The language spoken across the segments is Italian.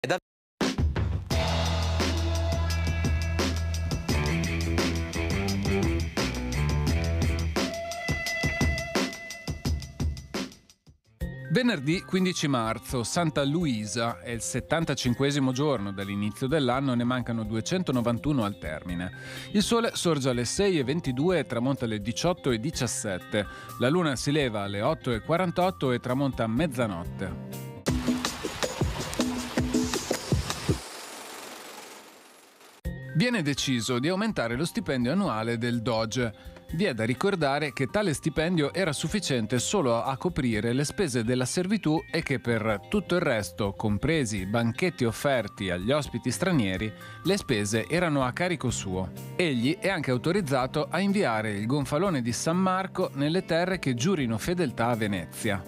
Venerdì 15 marzo, Santa Luisa, è il 75esimo giorno dall'inizio dell'anno, ne mancano 291 al termine. Il sole sorge alle 6:22 e tramonta alle 18:17. La luna si leva alle 8:48 e tramonta a mezzanotte. Viene deciso di aumentare lo stipendio annuale del Doge. Vi è da ricordare che tale stipendio era sufficiente solo a coprire le spese della servitù e che per tutto il resto, compresi i banchetti offerti agli ospiti stranieri, le spese erano a carico suo. Egli è anche autorizzato a inviare il gonfalone di San Marco nelle terre che giurino fedeltà a Venezia.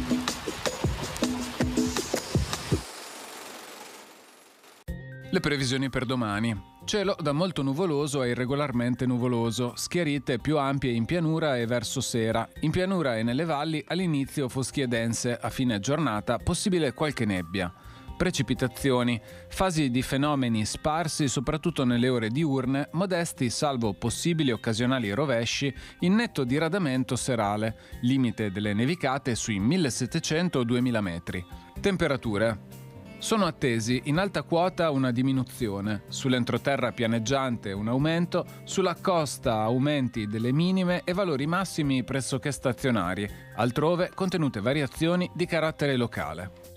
Le previsioni per domani. Cielo da molto nuvoloso a irregolarmente nuvoloso, schiarite più ampie in pianura e verso sera. In pianura e nelle valli all'inizio foschie dense, a fine giornata possibile qualche nebbia. Precipitazioni, fasi di fenomeni sparsi soprattutto nelle ore diurne, modesti salvo possibili occasionali rovesci, in netto diradamento serale, limite delle nevicate sui 1700-2000 metri. Temperature. Sono attesi in alta quota una diminuzione, sull'entroterra pianeggiante un aumento, sulla costa aumenti delle minime e valori massimi pressoché stazionari, altrove contenute variazioni di carattere locale.